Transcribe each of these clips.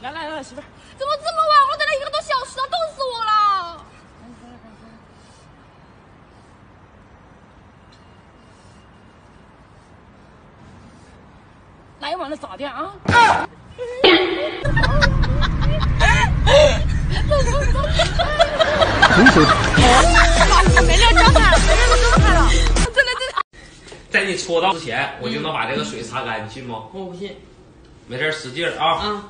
来，媳妇儿，怎么这么晚？我等了1个多小时了，冻死我了。那也忘了早点啊。没料招牌了，没料招牌了，真的。 在你搓到之前，我就能把这个水擦干，你信吗？ 我不信。 没事，使劲啊！ 啊！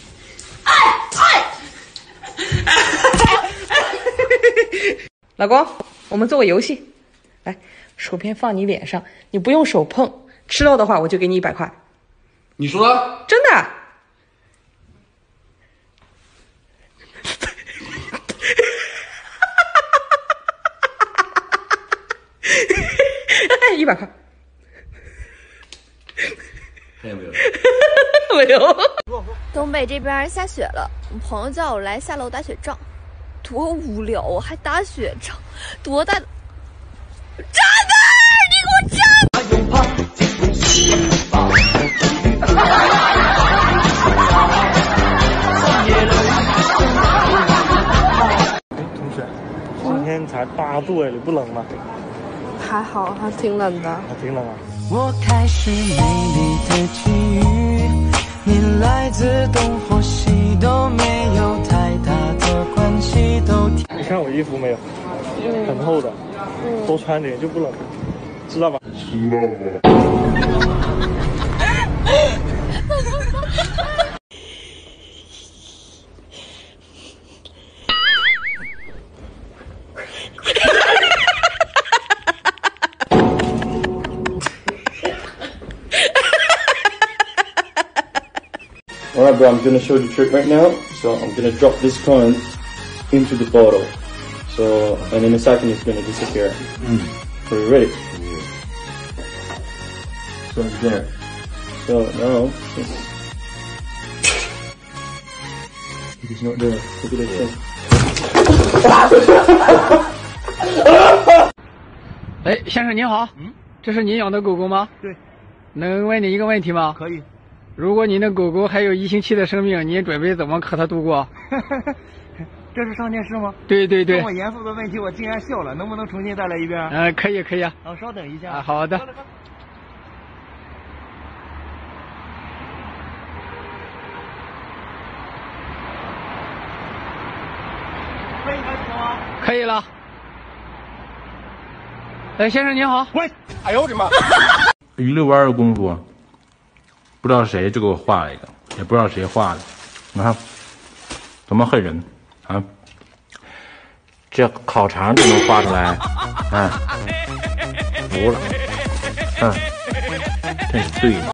老公，我们做个游戏，来，手片放你脸上，你不用手碰，吃到的话我就给你100块。 你说的？ 真的。100块。 看见没有？ 没有。 东北这边下雪了，我朋友叫我来下楼打雪仗，多无聊啊！还打雪仗，多大的炸弹！你给我炸！ 同学，今天才8度哎，你不冷吗？ 还好，还挺冷的。 还挺冷啊。 我开始美丽的际遇，你来自东或西都没有太大的关系，都你看我衣服没有？很厚的，多穿点就不冷，知道吧？知道吧。 Alright bro, I'm gonna show you the trick right now. So I'm gonna drop this coin into the bottle. So, and in a second it's gonna disappear. So you ready? So it's there. So now, it's not there. Look at this thing. 哎，先生您好，这是您养的狗狗吗？ 对。 能问你一个问题吗？ 可以。 如果您的狗狗还有1星期的生命，您准备怎么和它度过？ 这是上电视吗？ 对。这么严肃的问题我竟然笑了，能不能重新再来一遍？ 可以啊。 稍等一下。 啊，好的。 可以开始了吗？ 可以了。哎，先生您好。 喂！哎呦我的妈！ 一遛弯的功夫，不知道谁就给我画了一个，也不知道谁画的，你看怎么恨人啊？这烤肠都能画出来，服了，真是对。